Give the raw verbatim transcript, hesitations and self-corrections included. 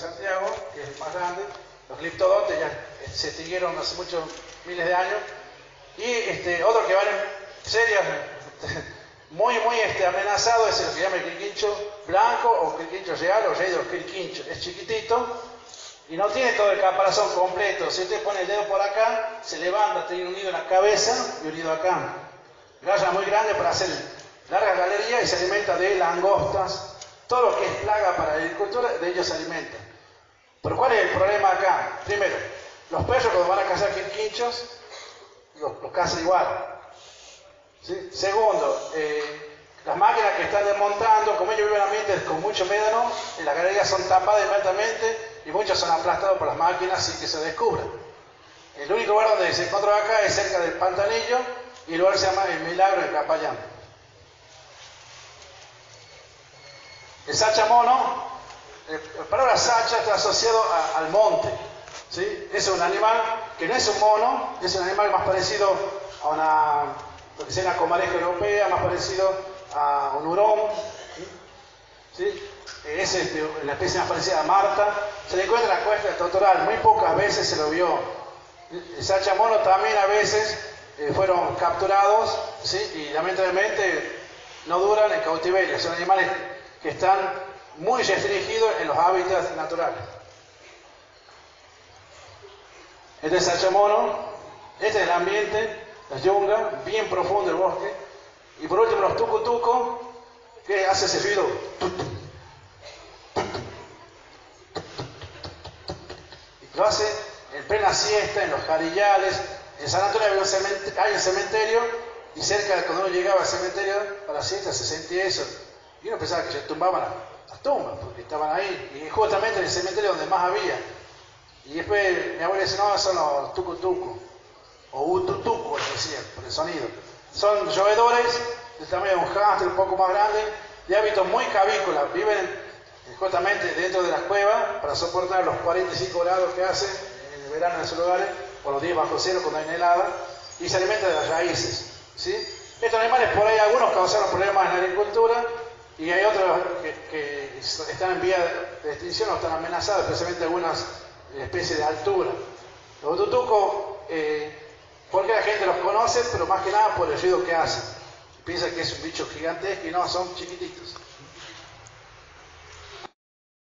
Santiago, que es el más grande. Los gliptodontes ya se extinguieron hace muchos miles de años. Y este, otro que van en serio, muy, muy este, amenazado, es el que se llama el quirquincho blanco o quirquincho real o rey de los quirquinchos. Es chiquitito y no tiene todo el caparazón completo. Si usted pone el dedo por acá, se levanta, tiene un nido en la cabeza y un nido acá. Garra muy grande para hacer largas galerías y se alimenta de langostas. Todo lo que es plaga para la agricultura, de ellos se alimenta. Pero ¿cuál es el problema acá? Primero, los perros cuando van a cazar quirquinchos, los, los cazan igual. ¿Sí? Segundo, eh, las máquinas que están desmontando, como ellos viven en ambientes con mucho médano, en las galerías son tapadas inmediatamente y muchos son aplastados por las máquinas sin que se descubran. El único lugar donde se encuentra acá es cerca del Pantanillo y el lugar se llama El Milagro en Capayán. El sachamono, eh, la palabra sacha está asociado a, al monte. ¿Sí? Es un animal que no es un mono, es un animal más parecido a una, lo que sea una comareja europea, más parecido a un hurón. ¿Sí? ¿Sí? Es este, la especie más parecida a Marta. Se le encuentra en la cuesta del Totoral, muy pocas veces se lo vio. El sachamono también a veces eh, fueron capturados, ¿sí? Y lamentablemente no duran en cautiverio, son animales que están muy restringidos en los hábitats naturales. Este es el sachamono, este es el ambiente, la yunga, bien profundo el bosque. Y por último los tucutucos, que hace ese ruido. Y lo hace en plena siesta, en los jarillales. En San Antonio hay un cementerio, hay un cementerio y cerca de cuando uno llegaba al cementerio para la siesta se sentía eso. Y uno pensaba que se tumbaban las tumbas, porque estaban ahí, y justamente en el cementerio donde más había. Y después mi abuela dice, no, son los tucutucos, o ututucos, decía, por el sonido. Son roedores del tamaño de un hámster, un poco más grande, de hábitos muy cavícolas, viven justamente dentro de las cuevas para soportar los cuarenta y cinco grados que hace en el verano en esos lugares, o los días bajo cero cuando hay helada, y se alimentan de las raíces. ¿Sí? Estos animales, por ahí algunos causaron problemas en la agricultura, y hay otros que, que están en vía de extinción o están amenazados, especialmente algunas especies de altura. Los tutucos, eh, porque la gente los conoce, pero más que nada por el ruido que hacen. Piensa que es un bicho gigantesco y no, son chiquititos.